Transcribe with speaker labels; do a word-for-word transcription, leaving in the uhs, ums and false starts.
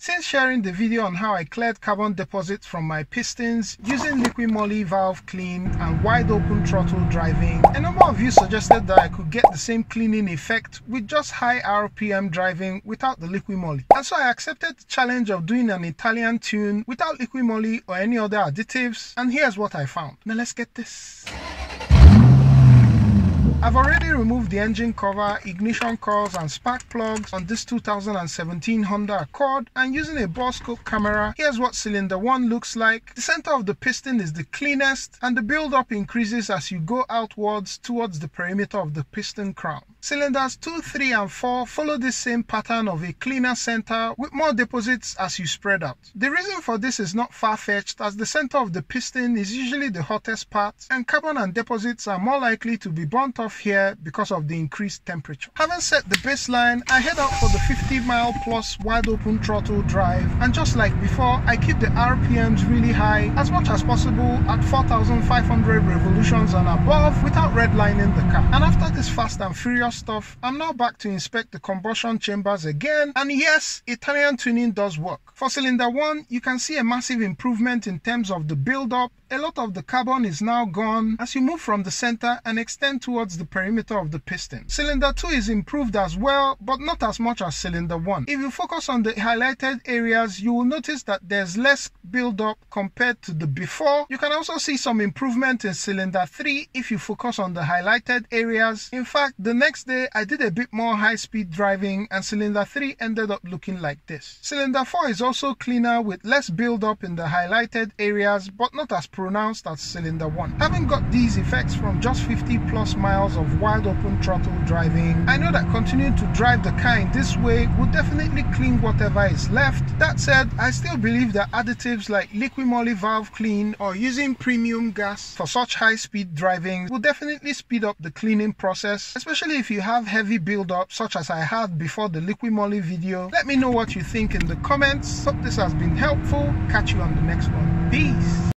Speaker 1: Since sharing the video on how I cleared carbon deposits from my pistons using liquid moly valve clean and wide open throttle driving, a number of you suggested that I could get the same cleaning effect with just high R P M driving without the liquid moly. And so I accepted the challenge of doing an Italian tune without liquid moly or any other additives, and here's what I found. Now let's get this. I've already removed the engine cover, ignition coils and spark plugs on this two thousand seventeen Honda Accord, and using a ball scope camera, here's what cylinder one looks like. The center of the piston is the cleanest and the build-up increases as you go outwards towards the perimeter of the piston crown. Cylinders two, three and four follow this same pattern of a cleaner center with more deposits as you spread out. The reason for this is not far-fetched, as the center of the piston is usually the hottest part and carbon and deposits are more likely to be burnt off here because of the increased temperature. Having set the baseline, I head out for the fifty mile plus wide open throttle drive, and just like before, I keep the R P Ms really high, as much as possible at four thousand five hundred revolutions and above without redlining the car. And after this fast and furious stuff, I'm now back to inspect the combustion chambers again, and yes, Italian tuning does work. For cylinder one, you can see a massive improvement in terms of the build-up. A lot of the carbon is now gone as you move from the center and extend towards the perimeter of the piston. Cylinder two is improved as well, but not as much as cylinder one. If you focus on the highlighted areas, you will notice that there's less build-up compared to the before. You can also see some improvement in cylinder three if you focus on the highlighted areas. In fact, the next day I did a bit more high-speed driving and cylinder three ended up looking like this. Cylinder four is also cleaner with less build-up in the highlighted areas, but not as pronounced as cylinder one. Having got these effects from just fifty plus miles of wide open throttle driving, I know that continuing to drive the car in this way will definitely clean whatever is left. That said, I still believe that additives like liquid moly valve clean or using premium gas for such high speed driving will definitely speed up the cleaning process, especially if you have heavy build-up such as I had before the liquid moly video. Let me know what you think in the comments. Hope this has been helpful. Catch you on the next one. Peace.